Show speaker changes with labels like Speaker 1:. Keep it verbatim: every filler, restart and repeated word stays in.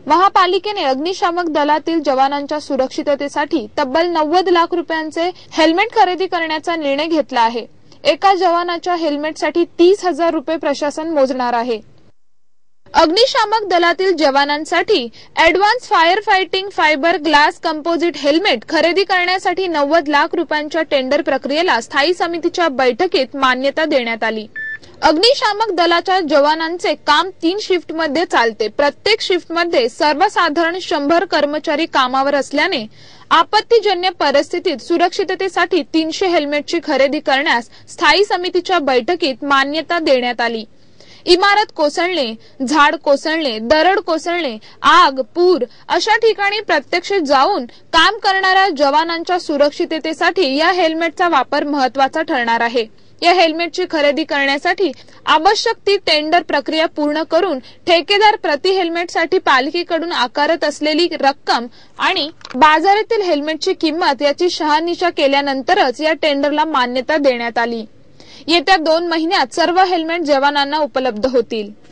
Speaker 1: महापालिकेने अग्निशामक दलातील जवानांच्या सुरक्षिततेसाठी तब्बल नव्वद लाख रुपयांचे हेल्मेट खरेदी करण्याचा निर्णय घेतला आहे। एका जवानाच्या हेल्मेटसाठी तीस हजार रुपये प्रशासन मोजणार आहे। अग्निशामक दलातील जवानांसाठी advance fire fighting fibre glass composite helmet खरेदी करण्यासाठी नव्वद लाख रुपयांच्या टेंडर प्रक्रियेला स्थायी समितीच्या बैठकीत मान्यता देण्यात आली। अग्निशामक दलाच्या जवानांचे काम तीन शिफ्ट मध्ये चालते। प्रत्येक शिफ्ट मध्ये सर्वसाधारण शंभर कर्मचारी कामावर असल्याने आपत्तीजन्य परिस्थितीत सुरक्षिततेसाठी तीनशे हेल्मेटची खरेदी करण्यास स्थायी समितीच्या बैठकीत मान्यता देण्यात आली। इमारत कोसळणे, झाड कोसळणे, दरड कोसळणे, आग, पूर अशा ठिकाणी प्रत्यक्ष जाऊन काम करणाऱ्या जवानांच्या सुरक्षिततेसाठी या हेल्मेटचा वापर महत्त्वाचा ठरणार आहे। या हेल्मेटची खरेदी करण्यासाठी आवश्यक ती टेंडर प्रक्रिया पूर्ण करून ठेकेदार प्रति हेल्मेटसाठी पालिकेकडून आकारत असलेली रक्कम आणि बाजारातील हेल्मेटची किंमत याची शहानिशा केल्यानंतरच या टेंडरला मान्यता देण्यात आली। येत्या दोन महिन्यात सर्व हेल्मेट जवानांना उपलब्ध होतील।